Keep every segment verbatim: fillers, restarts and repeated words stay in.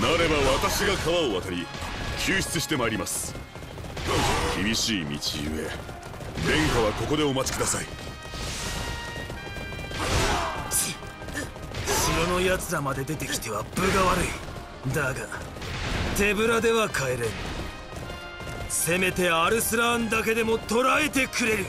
なれば私が川を渡り救出してまいります。厳しい道ゆえ殿下はここでお待ちください。 城のやつらまで出てきては分が悪い。だが手ぶらでは帰れん。せめてアルスラーンだけでも捕らえてくれる。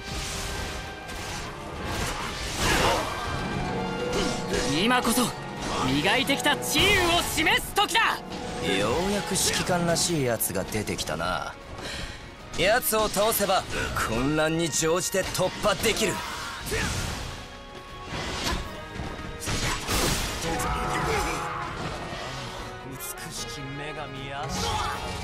今こそ磨いてきた治癒を示す時だ。 ようやく指揮官らしいやつが出てきたな。やつを倒せば混乱に乗じて突破できる。美しき女神アシ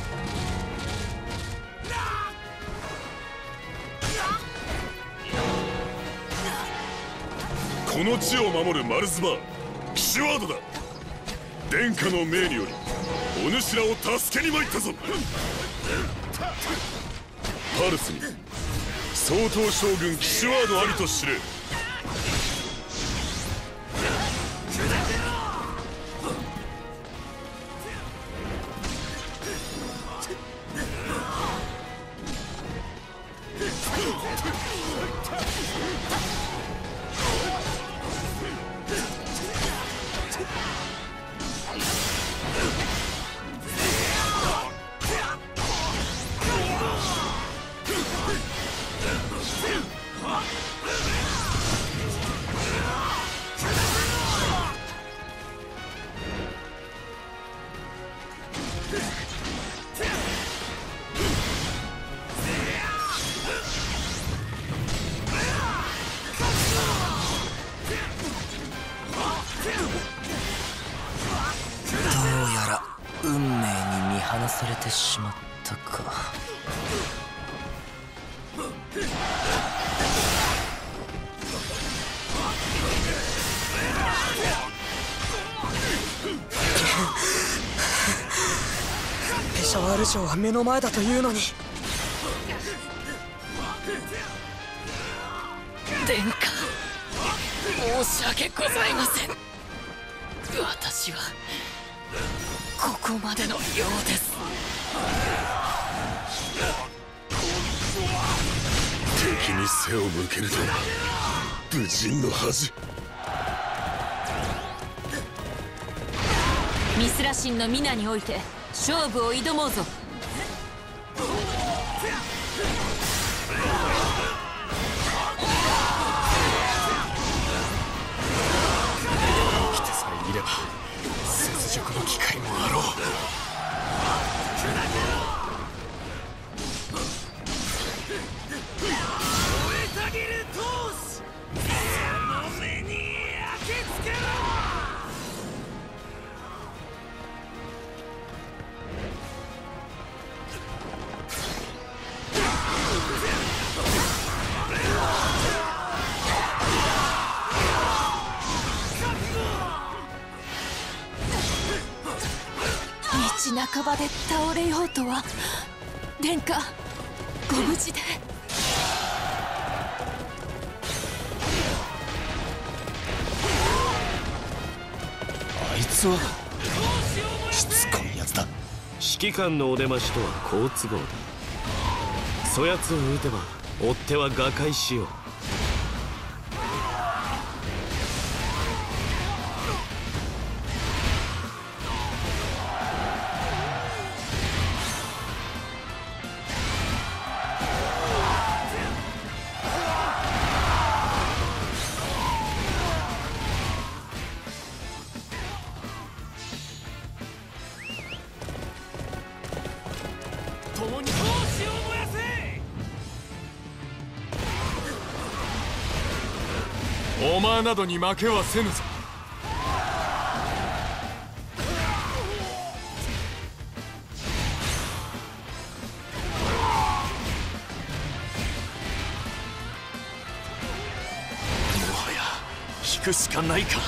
この地を守るマルズバー騎士ワードだ。殿下の命によりお主らを助けに参ったぞ。パルスに総統将軍騎士ワードありと知れ。 されてしまったか。 ペシャワール城は目の前だというのに。 殿下、申し訳ございません。私はここまでのようです。 敵に背を向けるとは武人の恥。 ミスラ神の皆において勝負を挑もうぞ。 生きてさえいれば雪辱の機会もあろう。 道半ばで倒れようとは。殿下、ご無事で。 あいつはしつこいやつだ。指揮官のお出ましとは好都合だ。そやつを撃てば追っ手は瓦解しよう。 共に闘志を燃やせ。 お前などに負けはせぬぞ。もはや引くしかないか。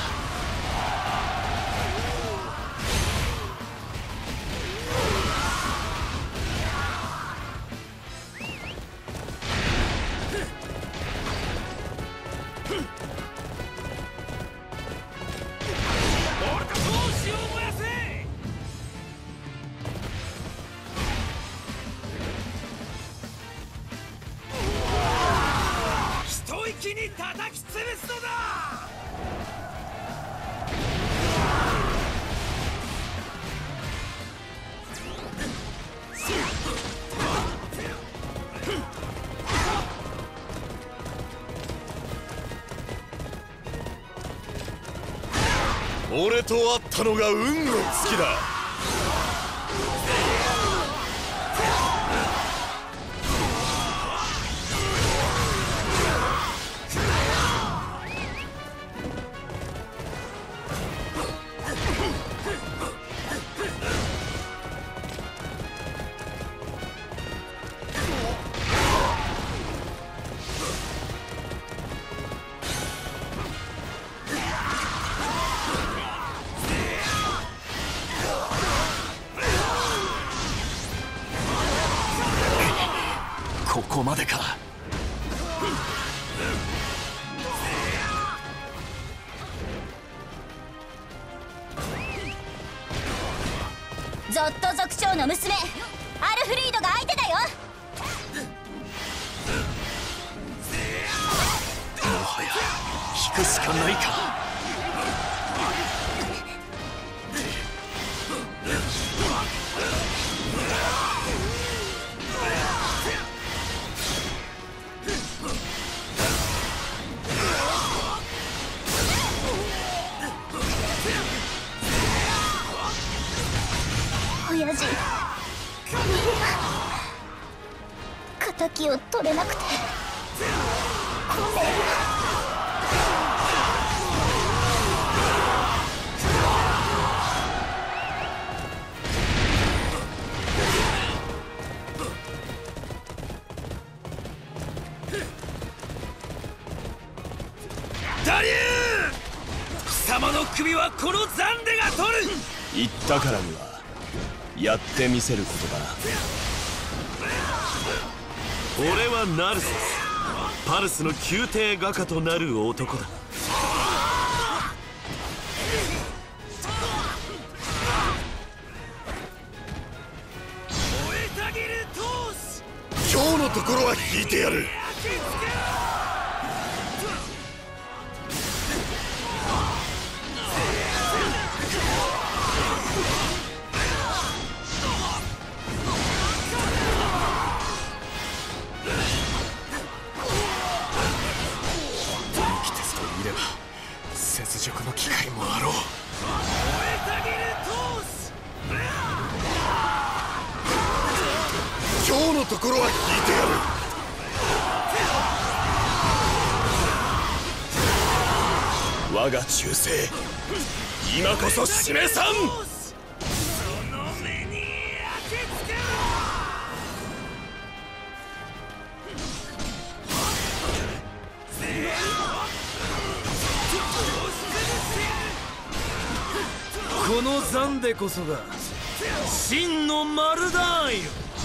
俺と会ったのが運の尽きだ。 ここまでか。 ゾット族長の娘アルフリードが相手だよ。 もはや引くしかないか。 親父、敵を取れなくてごめん。 ダリュー！貴様の首はこのザンデが取る！ 言ったからにはやってみせることだ。 俺はナルセス、パルスの宮廷画家となる男だ。 今日のところは引いてやる。 雪辱の機会もあろう。 今日のところは引いてやる。我が忠誠、今こそ示さん。 このザンデこそが真のマルダーンよ。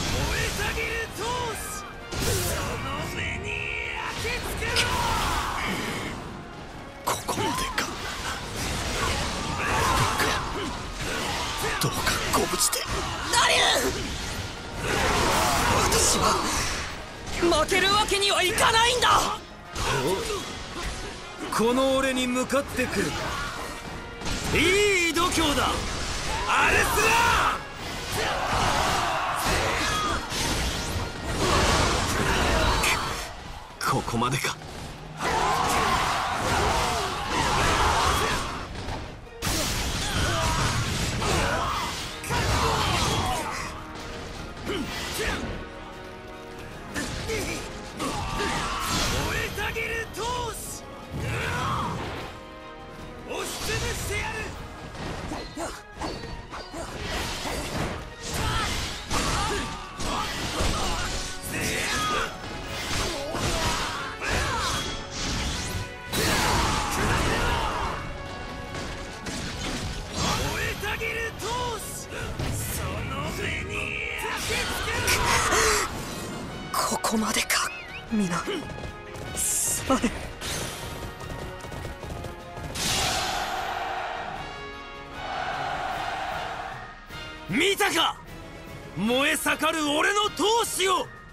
ここまでか。どうかご無事で。 ダリュー！私は負けるわけにはいかないんだ。 この俺に向かってくる。いい度胸だ、アルスラーン！ここまでか。 ここまでか、皆。すまね。 見たか、燃え盛る俺の闘志を。